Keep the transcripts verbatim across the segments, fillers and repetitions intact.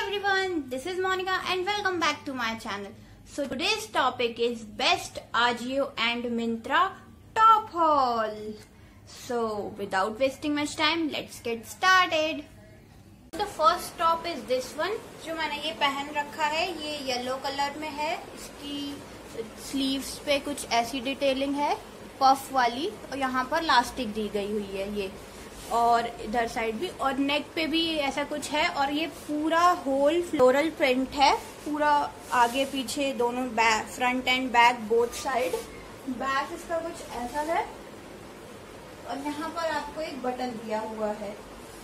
everyone, this is Monica and welcome back to my channel. So today's topic is best Ajio and Myntra top haul. So without wasting much time, let's get started. The first top is this one जो मैंने ये पहन रखा है. ये yellow colour में है. इसकी स्लीव्स पे कुछ ऐसी डिटेलिंग है पफ वाली और यहाँ पर लास्टिक दी गई हुई है ये, और इधर साइड भी, और नेक पे भी ऐसा कुछ है. और ये पूरा होल फ्लोरल प्रिंट है, पूरा आगे पीछे दोनों back, front and back both side. Back इसका कुछ ऐसा है और यहाँ पर आपको एक बटन दिया हुआ है.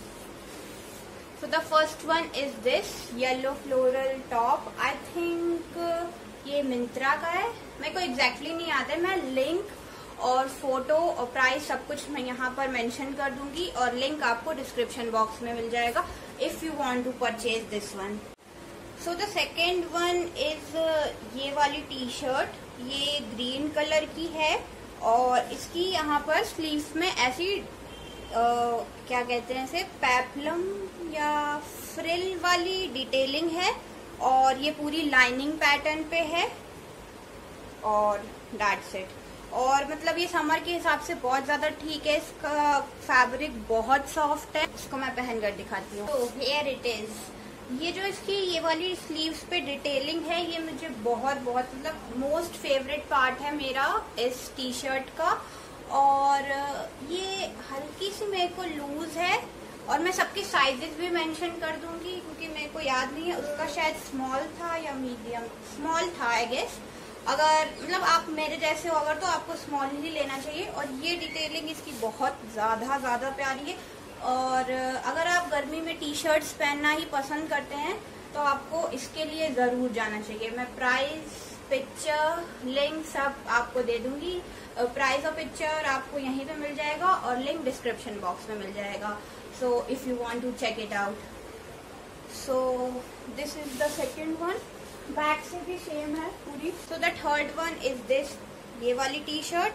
So the first one is this yellow floral top. I think ये मिंत्रा का है, मेरे को एग्जैक्टली नहीं आता है. मैं लिंक और फोटो और प्राइस सब कुछ मैं यहाँ पर मेंशन कर दूंगी और लिंक आपको डिस्क्रिप्शन बॉक्स में मिल जाएगा if you want to purchase this one. So the second one is ये वाली टी शर्ट. ये ग्रीन कलर की है और इसकी यहाँ पर स्लीव्स में ऐसी uh, क्या कहते हैं इसे, पेप्लम या फ्रिल वाली डिटेलिंग है और ये पूरी लाइनिंग पैटर्न पे है और दैट्स इट. और मतलब ये समर के हिसाब से बहुत ज्यादा ठीक है. इसका फैब्रिक बहुत सॉफ्ट है. इसको मैं पहन कर दिखाती हूँ. तो हियर इट इज. ये जो इसकी ये वाली स्लीव्स पे डिटेलिंग है, ये मुझे बहुत बहुत मतलब मोस्ट फेवरेट पार्ट है मेरा इस टी शर्ट का. और ये हल्की सी मेरे को लूज है और मैं सबके साइजेस भी मेंशन कर दूंगी क्योंकि मेरे को याद नहीं है. उसका शायद स्मॉल था या मीडियम. स्मॉल था आई गेस. अगर मतलब आप मेरे जैसे हो अगर तो आपको स्मॉल ही लेना चाहिए. और ये डिटेलिंग इसकी बहुत ज्यादा ज्यादा प्यारी है. और अगर आप गर्मी में टी शर्ट्स पहनना ही पसंद करते हैं तो आपको इसके लिए जरूर जाना चाहिए. मैं प्राइस, पिक्चर, लिंक सब आपको दे दूंगी. प्राइस और पिक्चर आपको यहीं पे मिल जाएगा और लिंक डिस्क्रिप्शन बॉक्स में मिल जाएगा. So if you want to check it out. So this is the second one. Back से भी सेम है पूरी. So the third one is this, ये वाली टी शर्ट.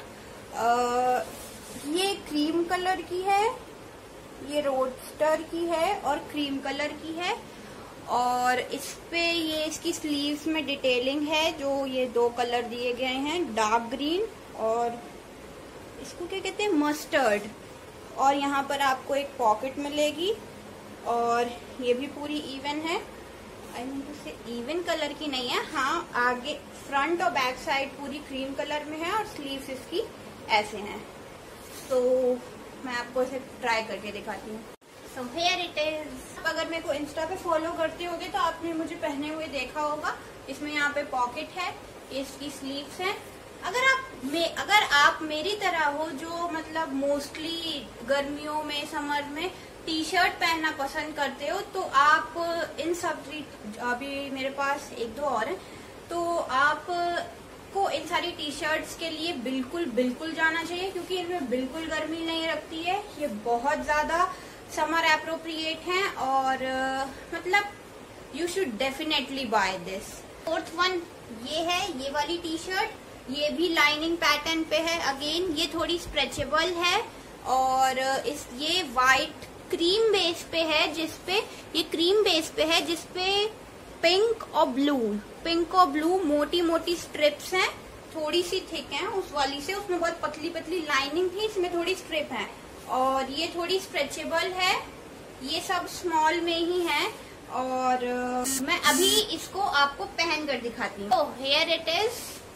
ये क्रीम कलर की है, ये रोडस्टर की है और क्रीम कलर की है. और इस पे ये इसकी स्लीव्स में डिटेलिंग है जो ये दो कलर दिए गए हैं, डार्क ग्रीन और इसको क्या कहते हैं, मस्टर्ड. और यहाँ पर आपको एक पॉकेट मिलेगी और ये भी पूरी इवन है. I mean to say even colour की नहीं है. हाँ, आगे फ्रंट और बैक साइड पूरी क्रीम कलर में है और स्लीव्स इसकी ऐसे हैं. तो मैं आपको इसे ट्राई करके दिखाती हूँ. So here it is. अगर मेरे को इंस्टा पे फॉलो करते होगे तो आपने मुझे पहने हुए देखा होगा. इसमें यहाँ पे पॉकेट है, इसकी स्लीव्स हैं. अगर आप मे, अगर आप मेरी तरह हो जो मतलब मोस्टली गर्मियों में, समर में टी शर्ट पहनना पसंद करते हो तो आप इन सब, अभी मेरे पास एक दो और हैं, तो आप को इन सारी टी शर्ट्स के लिए बिल्कुल बिल्कुल जाना चाहिए क्योंकि इनमें बिल्कुल गर्मी नहीं लगती है. ये बहुत ज्यादा समर एप्रोप्रिएट हैं और मतलब you should definitely buy this. Fourth one ये है, ये वाली टी शर्ट. ये भी लाइनिंग पैटर्न पे है. अगेन ये थोड़ी स्ट्रेचेबल है और इस ये वाइट क्रीम बेस पे है, जिसपे ये क्रीम बेस पे है जिसपे पिंक और ब्लू, पिंक और ब्लू मोटी मोटी स्ट्रिप्स हैं. थोड़ी सी थिक हैं उस वाली से. उसमें बहुत पतली पतली लाइनिंग थी, इसमें थोड़ी स्ट्रिप है. और ये थोड़ी स्ट्रेचेबल है. ये सब स्मॉल में ही है. और मैं अभी इसको आपको पहन कर दिखाती हूँ. Here it is.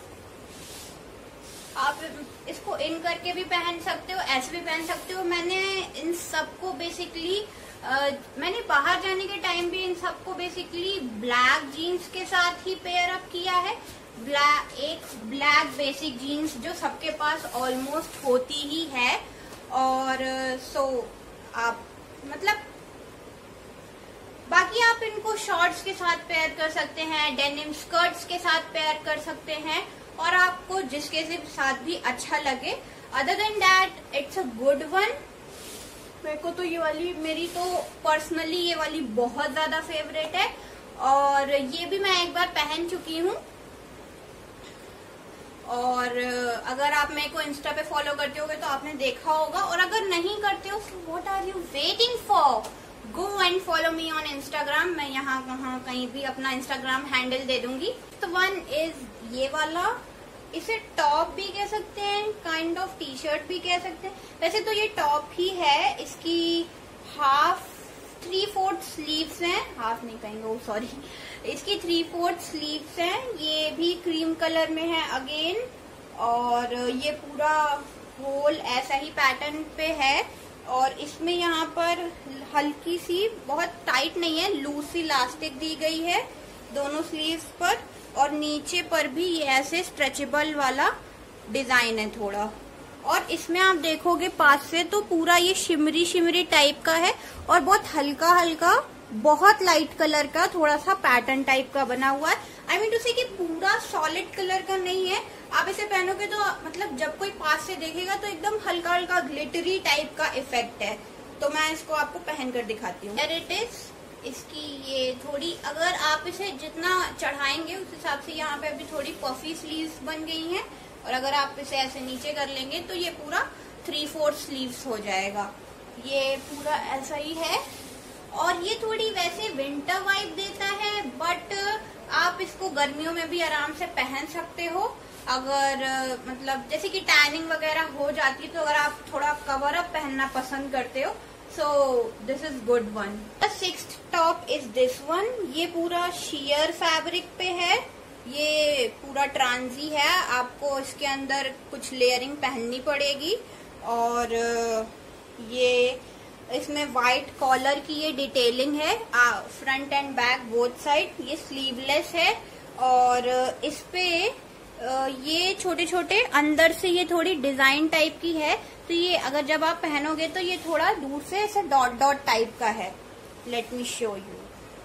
आप इसको इन करके भी पहन सकते हो, ऐसे भी पहन सकते हो. मैंने इन सबको बेसिकली Uh, मैंने बाहर जाने के टाइम भी इन सबको बेसिकली ब्लैक जीन्स के साथ ही पेयर अप किया है. ब्लैक एक ब्लैक बेसिक जीन्स जो सबके पास ऑलमोस्ट होती ही है. और सो uh, so, आप मतलब बाकी आप इनको शॉर्ट्स के साथ पेयर कर सकते हैं, डेनिम स्कर्ट्स के साथ पेयर कर सकते हैं और आपको जिसके साथ भी अच्छा लगे. Other than that it's a good one. मेरे को तो ये वाली, मेरी तो पर्सनली ये वाली बहुत ज्यादा फेवरेट है और ये भी मैं एक बार पहन चुकी हूँ. और अगर आप मेरे को इंस्टा पे फॉलो करते होगे तो आपने देखा होगा. और अगर नहीं करते हो, what are you waiting for? Go and follow me on Instagram. मैं यहाँ वहाँ कहीं भी अपना इंस्टाग्राम हैंडल दे दूंगी। तो वन इज ये वाला, इसे टॉप भी कह सकते हैं, काइंड ऑफ टी शर्ट भी कह सकते हैं। वैसे तो ये टॉप ही है, इसकी हाफ थ्री फोर्थ स्लीव्स हैं, हाफ नहीं कहेंगे वो सॉरी, इसकी थ्री फोर्थ स्लीव्स हैं। ये भी क्रीम कलर में है अगेन, और ये पूरा होल ऐसा ही पैटर्न पे है। और इसमें यहाँ पर हल्की सी, बहुत टाइट नहीं है, लूज सी इलास्टिक दी गई है दोनों स्लीव्स पर, और नीचे पर भी ये ऐसे स्ट्रेचेबल वाला डिजाइन है थोड़ा। और इसमें आप देखोगे पास से तो पूरा ये शिमरी शिमरी टाइप का है, और बहुत हल्का हल्का, बहुत लाइट कलर का थोड़ा सा पैटर्न टाइप का बना हुआ है। आई मीन टू से कि पूरा सॉलिड कलर का नहीं है। आप इसे पहनोगे तो मतलब जब कोई पास से देखेगा तो एकदम हल्का हल्का ग्लिटरी टाइप का इफेक्ट है। तो मैं इसको आपको पहन कर दिखाती हूँ। इट इज इसकी ये थोड़ी, अगर आप इसे जितना चढ़ाएंगे उस हिसाब से यहाँ पे अभी थोड़ी पफी स्लीव्स बन गई हैं, और अगर आप इसे ऐसे नीचे कर लेंगे तो ये पूरा थ्री फोर्थ स्लीव्स हो जाएगा। ये पूरा ऐसा ही है, और ये थोड़ी वैसे विंटर वाइब देता है, बट आप इसको गर्मियों में भी आराम से पहन सकते हो। अगर मतलब जैसे कि टैनिंग वगैरह हो जाती है तो अगर आप थोड़ा कवर अप पहनना पसंद करते हो, so this is good one. The sixth top is this one. ये पूरा शियर फैब्रिक पे है, ये पूरा ट्रांजी है, आपको इसके अंदर कुछ लेयरिंग पहननी पड़ेगी। और ये इसमें व्हाइट कॉलर की ये डिटेलिंग है, front and back both side. ये स्लीवलेस है, और इस पे ये छोटे छोटे अंदर से ये थोड़ी डिजाइन टाइप की है। तो ये अगर जब आप पहनोगे तो ये थोड़ा दूर से ऐसे डॉट डॉट टाइप का है। Let me show you.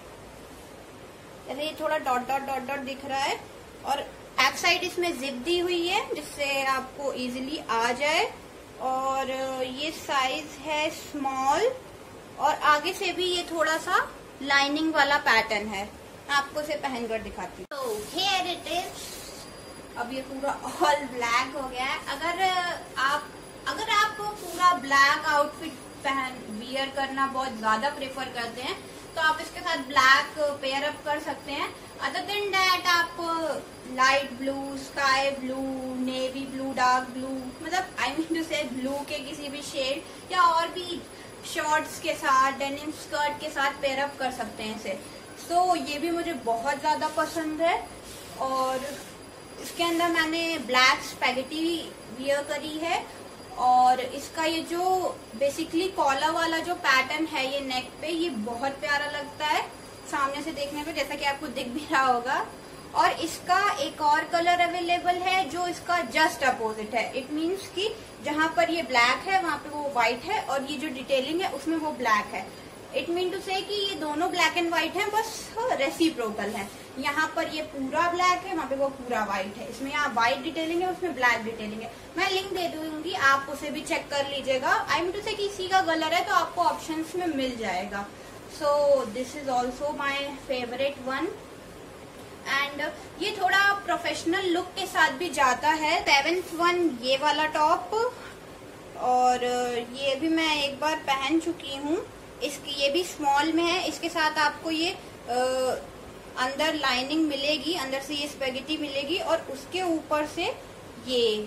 ये थोड़ा डॉट डॉट डॉट डॉट दिख रहा है, और बैक साइड इसमें जिप दी हुई है जिससे आपको इजीली आ जाए। और ये साइज है स्मॉल, और आगे से भी ये थोड़ा सा लाइनिंग वाला पैटर्न है। मैं आपको इसे पहन कर दिखाती हूँ। तो हियर इट इज। अब ये पूरा ऑल ब्लैक हो गया है। अगर आप अगर आप पूरा ब्लैक आउटफिट पहन वियर करना बहुत ज्यादा प्रेफर करते हैं तो आप इसके साथ ब्लैक पेयर अप कर सकते हैं। अदर देन डैट आप light blue, sky blue, navy blue, dark blue, मतलब I mean to say blue के किसी भी शेड या और भी शॉर्ट्स के साथ, डेनिम स्कर्ट के साथ पेयर अप कर सकते हैं इसे। सो so, ये भी मुझे बहुत ज्यादा पसंद है। और इसके अंदर मैंने ब्लैक स्पैगेटी वियर करी है, और इसका ये जो बेसिकली कॉलर वाला जो पैटर्न है ये नेक पे, ये बहुत प्यारा लगता है सामने से देखने पे, जैसा कि आपको दिख भी रहा होगा। और इसका एक और कलर अवेलेबल है जो इसका जस्ट अपोजिट है। इट मीन्स कि जहां पर ये ब्लैक है वहां पे वो व्हाइट है, और ये जो डिटेलिंग है उसमें वो ब्लैक है। इट मीन टू से कि ये दोनों ब्लैक एंड व्हाइट हैं, बस रेसिप्रोकल है। यहाँ पर ये पूरा ब्लैक है, वहाँ पे वो पूरा व्हाइट है। इसमें यहाँ व्हाइट डिटेलिंग है, उसमें ब्लैक डिटेलिंग है। मैं लिंक दे दूंगी, आप उसे भी चेक कर लीजिएगा। आई मीन टू से कि इसी का कलर है तो आपको ऑप्शंस में मिल जाएगा। So this is also my favourite one. And ये थोड़ा प्रोफेशनल लुक के साथ भी जाता है। सेवेंथ वन ये वाला टॉप, और ये भी मैं एक बार पहन चुकी हूँ। इसकी ये भी स्मॉल में है। इसके साथ आपको ये आ, अंदर लाइनिंग मिलेगी, अंदर से ये स्पेगेटी मिलेगी, और उसके ऊपर से ये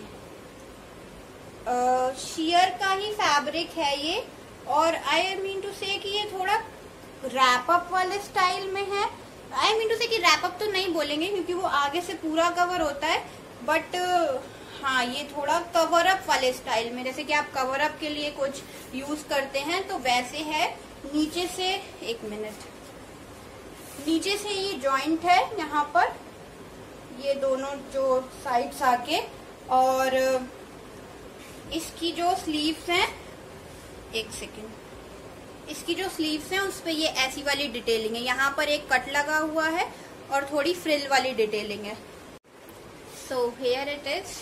आ, शियर का ही फैब्रिक है ये। और आई मीन टू से कि ये थोड़ा रैप अप वाले स्टाइल में है। आई मीन टू से कि रैप अप तो नहीं बोलेंगे क्योंकि वो आगे से पूरा कवर होता है, बट हाँ ये थोड़ा कवर अप वाले स्टाइल में, जैसे कि आप कवर अप के लिए कुछ यूज करते हैं तो वैसे है। नीचे से एक मिनट नीचे से ये जॉइंट है यहाँ पर, ये दोनों जो साइड्स आके, और इसकी जो स्लीव्स हैं, एक सेकेंड, इसकी जो स्लीव्स हैं उस पे ये ऐसी वाली डिटेलिंग है। यहाँ पर एक कट लगा हुआ है और थोड़ी फ्रिल वाली डिटेलिंग है। So here it is.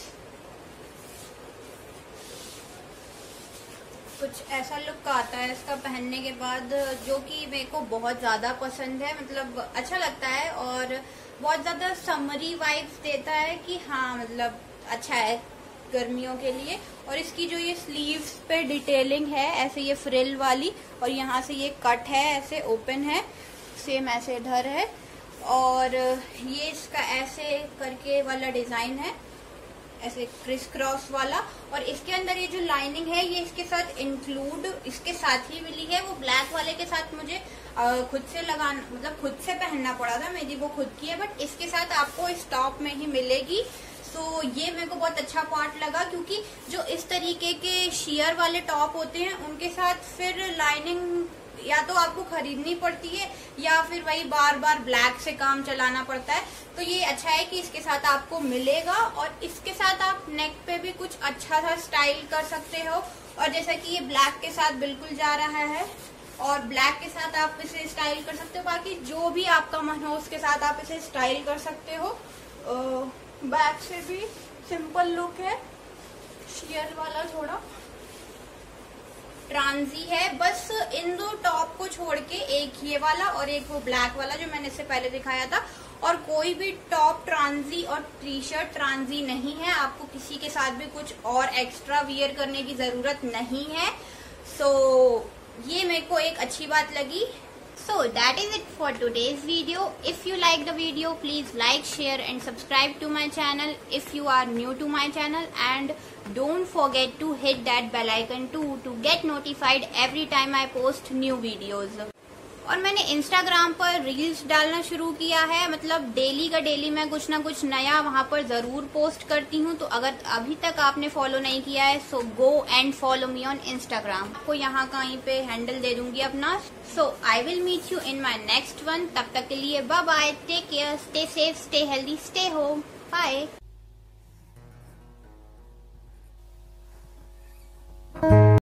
कुछ ऐसा लुक आता है इसका पहनने के बाद, जो कि मेरे को बहुत ज्यादा पसंद है। मतलब अच्छा लगता है और बहुत ज्यादा समरी वाइब्स देता है कि हाँ मतलब अच्छा है, गर्मियों के लिए। और इसकी जो ये स्लीव्स पे डिटेलिंग है ऐसे ये फ्रिल वाली, और यहाँ से ये कट है, ऐसे ओपन है, सेम ऐसे इधर है, और ये इसका ऐसे करके वाला डिजाइन है, ऐसे क्रिस क्रॉस वाला। और इसके अंदर ये जो लाइनिंग है ये इसके साथ इंक्लूड इसके साथ ही मिली है। वो ब्लैक वाले के साथ मुझे आ, खुद से लगाना, मतलब खुद से पहनना पड़ा था, मेरी वो खुद की है, बट इसके साथ आपको इस टॉप में ही मिलेगी। तो ये मेरे को बहुत अच्छा पार्ट लगा, क्योंकि जो इस तरीके के शेयर वाले टॉप होते हैं उनके साथ फिर लाइनिंग या तो आपको खरीदनी पड़ती है या फिर वही बार बार ब्लैक से काम चलाना पड़ता है। तो ये अच्छा है कि इसके साथ आपको मिलेगा, और इसके साथ आप नेक पे भी कुछ अच्छा सा स्टाइल कर सकते हो। और जैसा कि ये ब्लैक के साथ बिल्कुल जा रहा है, और ब्लैक के साथ आप इसे स्टाइल कर सकते हो, बाकी जो भी आपका मन हो उसके साथ आप इसे स्टाइल कर सकते हो। बैक से भी सिंपल लुक है, शेयर वाला थोड़ा ट्रांजी है, बस इन दो टॉप को छोड़ के, एक ये वाला और एक वो ब्लैक वाला जो मैंने इससे पहले दिखाया था। और कोई भी टॉप ट्रांजी और टी शर्ट ट्रांजी नहीं है, आपको किसी के साथ भी कुछ और एक्स्ट्रा वियर करने की जरूरत नहीं है। सो so, ये मेरे को एक अच्छी बात लगी। So that is it for today's video. If you like the video, please like, share and subscribe to my channel if you are new to my channel, and don't forget to hit that bell icon too to get notified every time I post new videos. और मैंने Instagram पर reels डालना शुरू किया है, मतलब daily का daily मैं कुछ ना कुछ नया वहां पर जरूर पोस्ट करती हूँ। तो अगर अभी तक आपने फॉलो नहीं किया है so go and follow me on Instagram. आपको यहाँ कहीं पे हैंडल दे दूंगी अपना। So I will meet you in my next one. तब तक के लिए bye bye, take care, stay safe, stay healthy, stay home, bye.